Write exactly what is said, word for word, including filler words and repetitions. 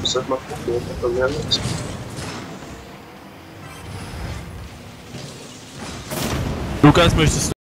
pessoas mal confiam, o problema é isso. Lukas, möchtest